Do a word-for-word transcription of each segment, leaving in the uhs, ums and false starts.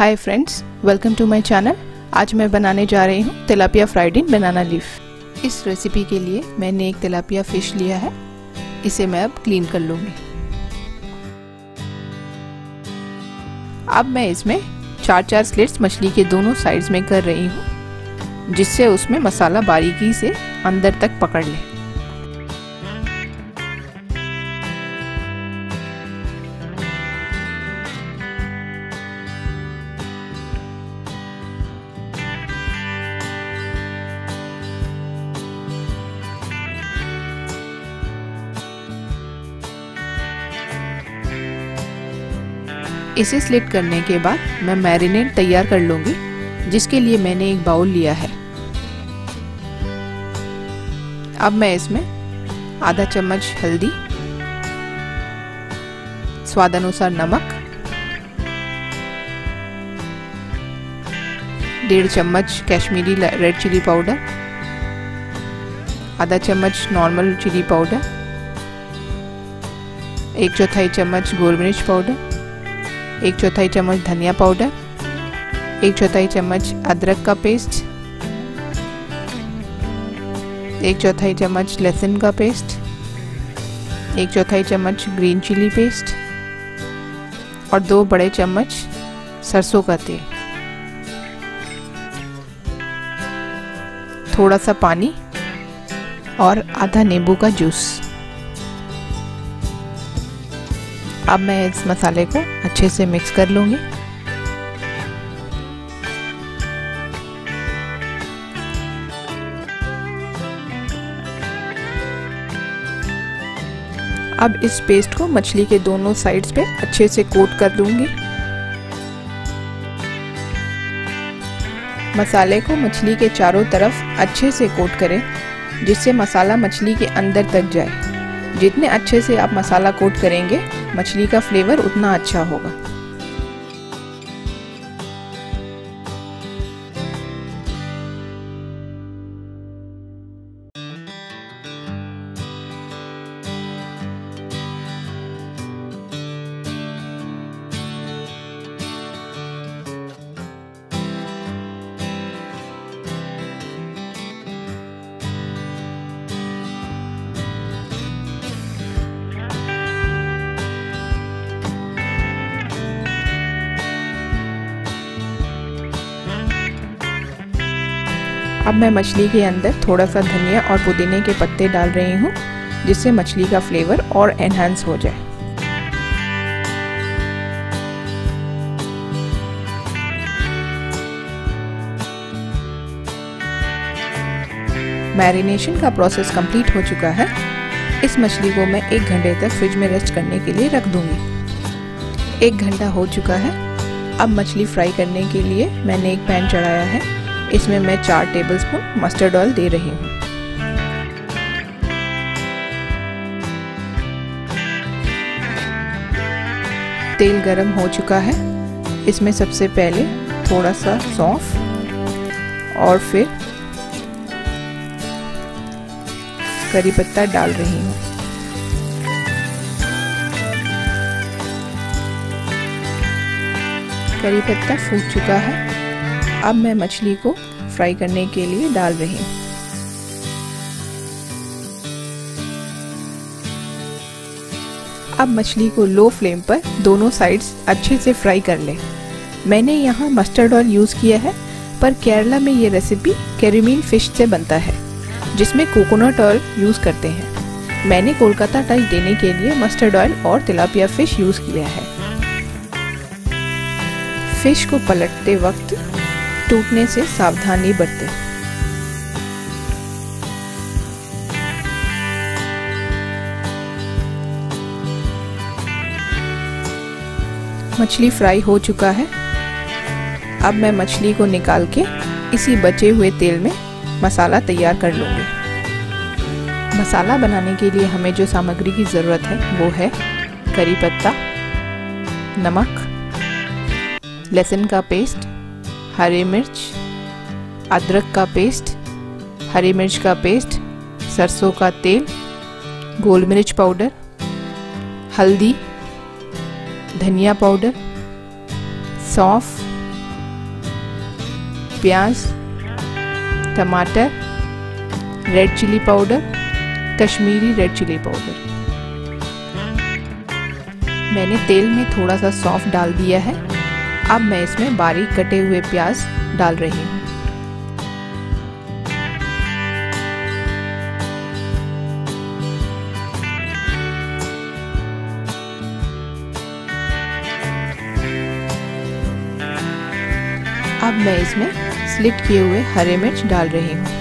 Hi friends, welcome to my channel. आज मैं बनाने जा रही हूँ tilapia fried in banana leaf. इस रेसिपी के लिए मैंने एक तिलापिया फिश लिया है। इसे मैं अब क्लीन कर लूँगी। अब मैं इसमें चार चार स्लिट्स मछली के दोनों साइड्स में कर रही हूँ, जिससे उसमें मसाला बारीकी से अंदर तक पकड़ ले। इसे स्लिट करने के बाद मैं मैरिनेट तैयार कर लूँगी, जिसके लिए मैंने एक बाउल लिया है। अब मैं इसमें आधा चम्मच हल्दी, स्वादानुसार नमक, डेढ़ चम्मच कश्मीरी रेड चिली पाउडर, आधा चम्मच नॉर्मल चिली पाउडर, एक चौथाई चम्मच गोल मिर्च पाउडर, एक चौथाई चम्मच धनिया पाउडर, एक चौथाई चम्मच अदरक का पेस्ट, एक चौथाई चम्मच लहसुन का पेस्ट, एक चौथाई चम्मच ग्रीन चिली पेस्ट और दो बड़े चम्मच सरसों का तेल, थोड़ा सा पानी और आधा नींबू का जूस। अब मैं इस मसाले को अच्छे से मिक्स कर लूँगी। अब इस पेस्ट को मछली के दोनों साइड्स पे अच्छे से कोट कर लूँगी। मसाले को मछली के चारों तरफ अच्छे से कोट करें, जिससे मसाला मछली के अंदर तक जाए। जितने अच्छे से आप मसाला कोट करेंगे, मछली का फ्लेवर उतना अच्छा होगा। अब मैं मछली के अंदर थोड़ा सा धनिया और पुदीने के पत्ते डाल रही हूँ, जिससे मछली का फ्लेवर और एनहांस हो जाए। मैरिनेशन का प्रोसेस कंप्लीट हो चुका है। इस मछली को मैं एक घंटे तक फ्रिज में रेस्ट करने के लिए रख दूंगी। एक घंटा हो चुका है। अब मछली फ्राई करने के लिए मैंने एक पैन चढ़ाया है। इसमें मैं चार टेबलस्पून मस्टर्ड ऑयल दे रही हूँ। तेल गरम हो चुका है। इसमें सबसे पहले थोड़ा सा सौंफ और फिर करी पत्ता डाल रही हूँ। करी पत्ता फूट चुका है। अब मैं मछली को फ्राई करने के लिए डाल रही हूँ। अब मछली को लो फ्लेम पर दोनों साइड्स अच्छे से फ्राई कर लें। मैंने यहाँ मस्टर्ड ऑयल यूज़ किया है, पर केरला में ये रेसिपी कैरीमीन फिश से बनता है, जिसमें कोकोनट ऑयल यूज़ करते हैं। मैंने कोलकाता टच देने के लिए मस्टर्ड ऑयल और तिलापिया फिश यूज़ किया है। फिश को पलटते वक्त टूटने से सावधानी बरतें। मछली फ्राई हो चुका है। अब मैं मछली को निकाल के इसी बचे हुए तेल में मसाला तैयार कर लूँगी। मसाला बनाने के लिए हमें जो सामग्री की ज़रूरत है वो है करी पत्ता, नमक, लहसुन का पेस्ट, हरी मिर्च, अदरक का पेस्ट, हरी मिर्च का पेस्ट, सरसों का तेल, गोल मिर्च पाउडर, हल्दी, धनिया पाउडर, सौंफ, प्याज, टमाटर, red chilli powder, Kashmiri red chilli powder. मैंने तेल में थोड़ा सा सौंफ डाल दिया है। अब मैं इसमें बारीक कटे हुए प्याज डाल रही हूँ। अब मैं इसमें स्लिट किए हुए हरे मिर्च डाल रही हूँ।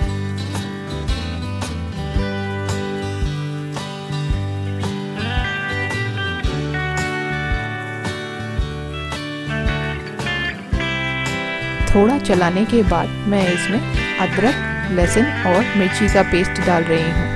थोड़ा चलाने के बाद मैं इसमें अदरक, लहसुन और मिर्ची का पेस्ट डाल रही हूँ।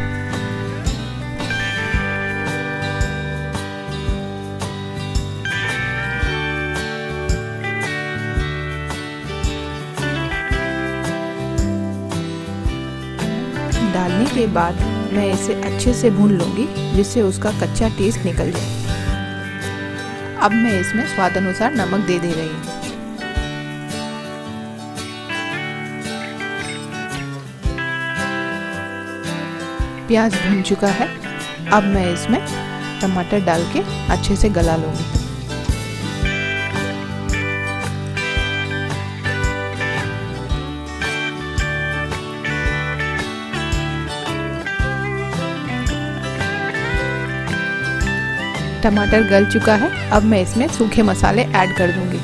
डालने के बाद मैं इसे अच्छे से भून लूँगी जिससे उसका कच्चा टेस्ट निकल जाए। अब मैं इसमें स्वाद अनुसार नमक दे दे रही हूँ। प्याज भून चुका है। अब मैं इसमें टमाटर डाल के अच्छे से गला लूँगी। टमाटर गल चुका है। अब मैं इसमें सूखे मसाले ऐड कर दूँगी।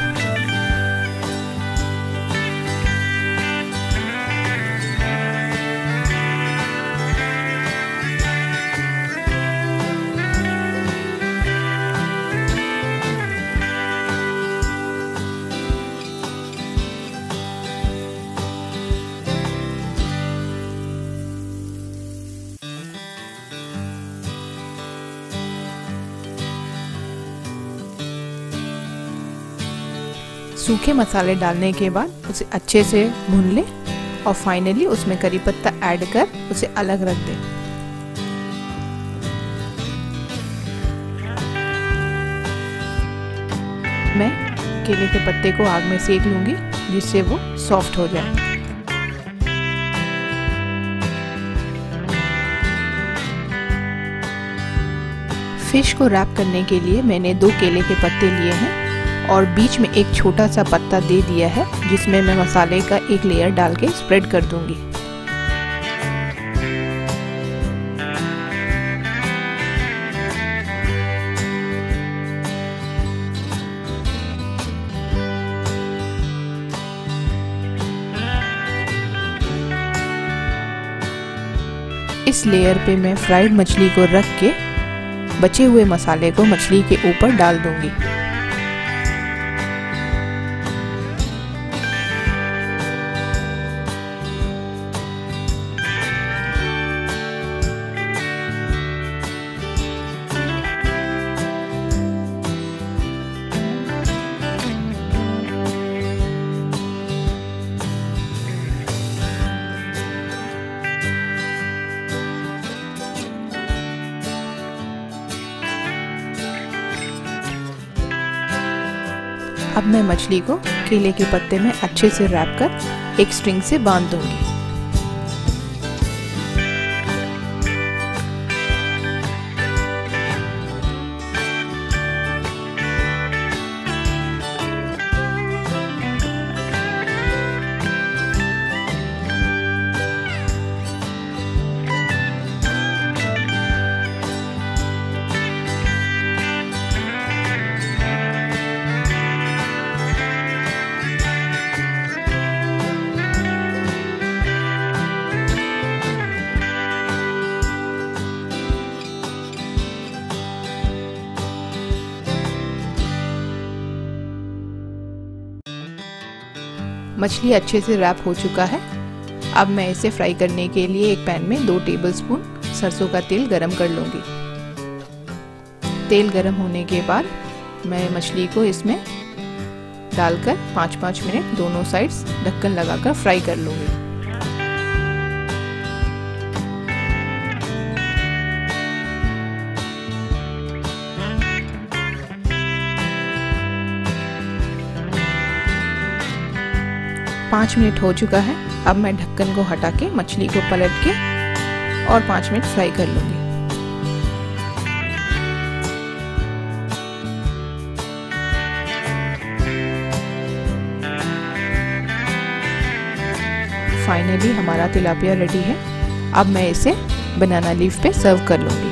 सूखे मसाले डालने के बाद उसे अच्छे से भून लें और फाइनली उसमें करी पत्ता ऐड कर उसे अलग रख दें। मैं केले के पत्ते को आग में सेक लूँगी जिससे वो सॉफ्ट हो जाए। फिश को रैप करने के लिए मैंने दो केले के पत्ते लिए हैं और बीच में एक छोटा सा पत्ता दे दिया है जिसमें मैं मसाले का एक लेयर डाल के स्प्रेड कर दूंगी। इस लेयर पे मैं फ्राइड मछली को रख के बचे हुए मसाले को मछली के ऊपर डाल दूंगी। अब मैं मछली को केले के पत्ते में अच्छे से रैप कर एक स्ट्रिंग से बांध दूंगी। मछली अच्छे से रैप हो चुका है। अब मैं इसे फ्राई करने के लिए एक पैन में दो टेबलस्पून सरसों का तेल गरम कर लूँगी। तेल गरम होने के बाद मैं मछली को इसमें डालकर पाँच पाँच मिनट दोनों साइड्स ढक्कन लगाकर फ्राई कर लूँगी। पाँच मिनट हो चुका है। अब मैं ढक्कन को हटा के मछली को पलट के और पाँच मिनट फ्राई कर लूँगी। फाइनली हमारा तिलापिया रेडी है। अब मैं इसे बनाना लीफ पे सर्व कर लूँगी।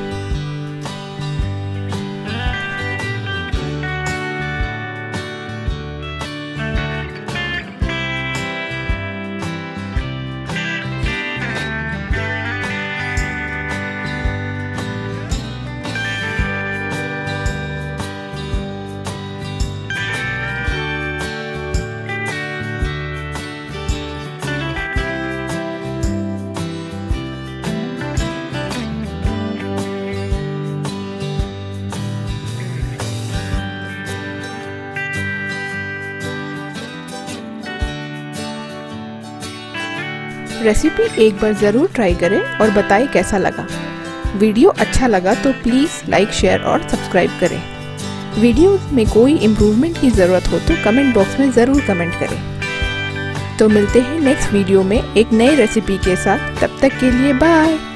रेसिपी एक बार ज़रूर ट्राई करें और बताएं कैसा लगा। वीडियो अच्छा लगा तो प्लीज़ लाइक, शेयर और सब्सक्राइब करें। वीडियो में कोई इम्प्रूवमेंट की ज़रूरत हो तो कमेंट बॉक्स में ज़रूर कमेंट करें। तो मिलते हैं नेक्स्ट वीडियो में एक नई रेसिपी के साथ। तब तक के लिए बाय।